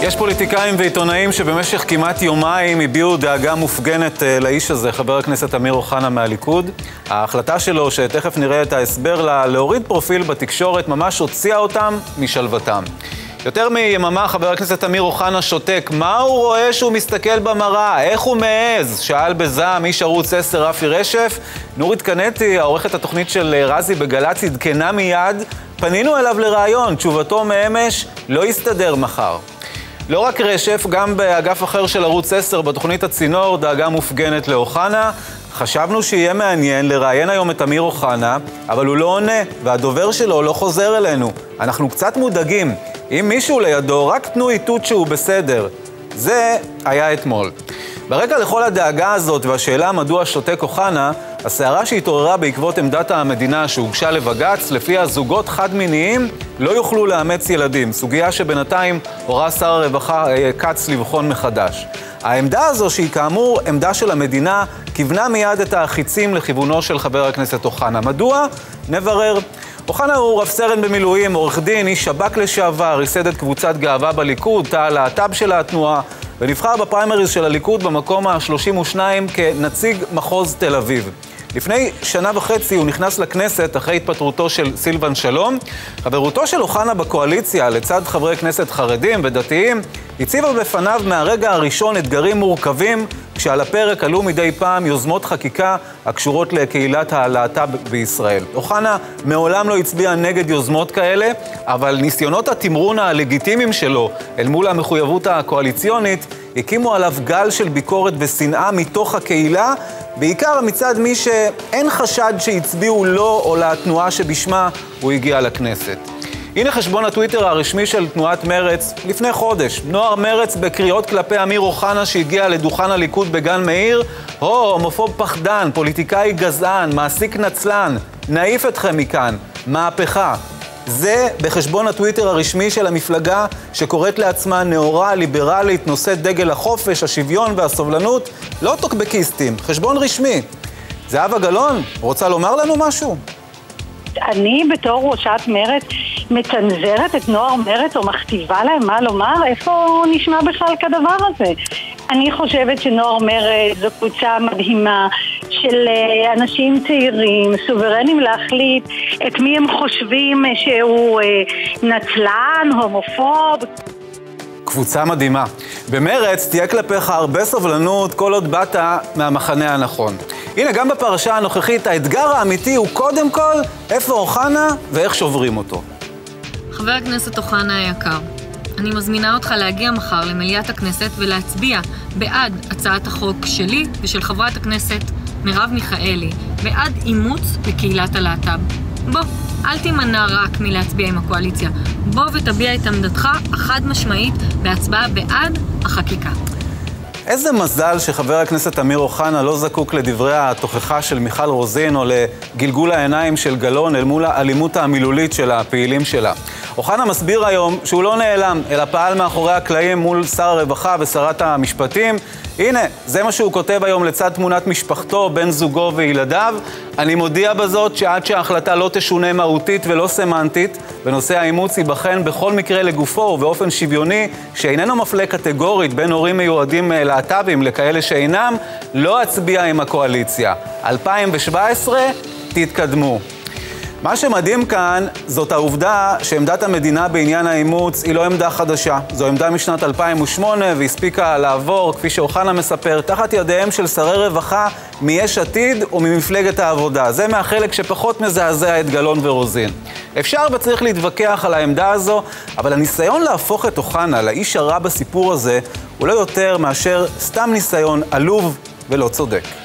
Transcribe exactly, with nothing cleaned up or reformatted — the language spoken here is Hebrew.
יש פוליטיקאים ועיתונאים שבמשך כמעט יומיים הביעו דאגה מופגנת לאיש הזה, חבר הכנסת אמיר אוחנה מהליכוד. ההחלטה שלו, שתכף נראה את ההסבר לה, להוריד פרופיל בתקשורת, ממש הוציאה אותם משלוותם. יותר מיממה חבר הכנסת אמיר אוחנה שותק. מה הוא רואה שהוא מסתכל במראה? איך הוא מעז? שאל בזעם איש ערוץ עשר רפי רשף. נורית קנטי, העורכת התוכנית של רזי בגל"צ, עדכנה מיד. פנינו אליו לרעיון, תשובתו מאמש, לא יסתדר מחר. לא רק רשף, גם באגף אחר של ערוץ עשר, בתוכנית הצינור, דאגה מופגנת לאוחנה. חשבנו שיהיה מעניין לראיין היום את אמיר אוחנה, אבל הוא לא עונה, והדובר שלו לא חוזר אלינו. אנחנו קצת מודאגים. אם מישהו לידו, רק תנו איתות שהוא בסדר. זה היה אתמול. ברקע לכל הדאגה הזאת והשאלה מדוע שותק אוחנה, הסערה שהתעוררה בעקבות עמדת המדינה שהוגשה לבג"ץ, לפי הזוגות חד-מיניים לא יוכלו לאמץ ילדים, סוגיה שבינתיים הורה שר הרווחה כץ לבחון מחדש. העמדה הזו, שהיא כאמור עמדה של המדינה, כיוונה מיד את החיצים לכיוונו של חבר הכנסת אוחנה. מדוע? נברר. אוחנה הוא רב סרן במילואים, עורך דין, איש שב"כ לשעבר, ייסד את קבוצת גאווה בליכוד, תא הלהט"ב של התנועה, ונבחר בפריימריז של הליכוד במקום ה-שלושים ושתיים כנציג מחוז תל אביב. לפני שנה וחצי הוא נכנס לכנסת אחרי התפטרותו של סילבן שלום. חברותו של אוחנה בקואליציה לצד חברי כנסת חרדים ודתיים הציבה בפניו מהרגע הראשון אתגרים מורכבים, כשעל הפרק עלו מדי פעם יוזמות חקיקה הקשורות לקהילת הלהט"ב בישראל. אוחנה מעולם לא הצביע נגד יוזמות כאלה, אבל ניסיונות התמרון הלגיטימיים שלו אל מול המחויבות הקואליציונית הקימו עליו גל של ביקורת ושנאה מתוך הקהילה, בעיקר מצד מי שאין חשד שהצביעו לו או לתנועה שבשמה הוא הגיע לכנסת. הנה חשבון הטוויטר הרשמי של תנועת מרץ לפני חודש. נוער מרץ בקריאות כלפי אמיר אוחנה שהגיע לדוכן הליכוד בגן מאיר. הו, הומופוב פחדן, פוליטיקאי גזען, מעסיק נצלן, נעיף אתכם מכאן, מהפכה. זה בחשבון הטוויטר הרשמי של המפלגה שקוראת לעצמה נאורה, ליברלית, נושאת דגל החופש, השוויון והסובלנות. לא טוקבקיסטים, חשבון רשמי. זהבה גלאון, רוצה לומר לנו משהו? אני בתור ראשת מרץ מצנזרת את נוער מרץ או מכתיבה להם מה לומר? איפה נשמע בכלל כדבר הזה? אני חושבת שנוער מרץ זו קבוצה מדהימה של אנשים צעירים, סוברנים להחליט את מי הם חושבים שהוא נצלן, הומופוב. קבוצה מדהימה. במרץ תהיה כלפיך הרבה סובלנות כל עוד באת מהמחנה הנכון. הנה, גם בפרשה הנוכחית האתגר האמיתי הוא קודם כל איפה אוחנה ואיך שוברים אותו. חבר הכנסת אוחנה היקר, אני מזמינה אותך להגיע מחר למליאת הכנסת ולהצביע בעד הצעת החוק שלי ושל חברת הכנסת מרב מיכאלי, בעד אימוץ בקהילת הלהט"ב. בוא, אל תימנע רק מלהצביע עם הקואליציה. בוא ותביע את עמדתך החד משמעית בהצבעה בעד החקיקה. איזה מזל שחבר הכנסת אמיר אוחנה לא זקוק לדברי התוכחה של מיכל רוזין או לגלגול העיניים של גלאון אל מול האלימות המילולית של הפעילים שלה. אוחנה מסביר היום שהוא לא נעלם, אלא פעל מאחורי הקלעים מול שר הרווחה ושרת המשפטים. הנה, זה מה שהוא כותב היום לצד תמונת משפחתו, בן זוגו וילדיו. אני מודיע בזאת שעד שההחלטה לא תשונה מהותית ולא סמנטית, בנושא האימוץ ייבחן בכל מקרה לגופו ובאופן שוויוני, שאיננו מפלה קטגורית בין הורים מיועדים להט"בים לכאלה שאינם, לא אצביע עם הקואליציה. אלפיים שבע עשרה, תתקדמו. מה שמדהים כאן זאת העובדה שעמדת המדינה בעניין האימוץ היא לא עמדה חדשה. זו עמדה משנת אלפיים ושמונה והספיקה לעבור, כפי שאוחנה מספר, תחת ידיהם של שרי רווחה מיש עתיד וממפלגת העבודה. זה מהחלק שפחות מזעזע את גלאון ורוזין. אפשר וצריך להתווכח על העמדה הזו, אבל הניסיון להפוך את אוחנה לאיש הרע בסיפור הזה הוא לא יותר מאשר סתם ניסיון עלוב ולא צודק.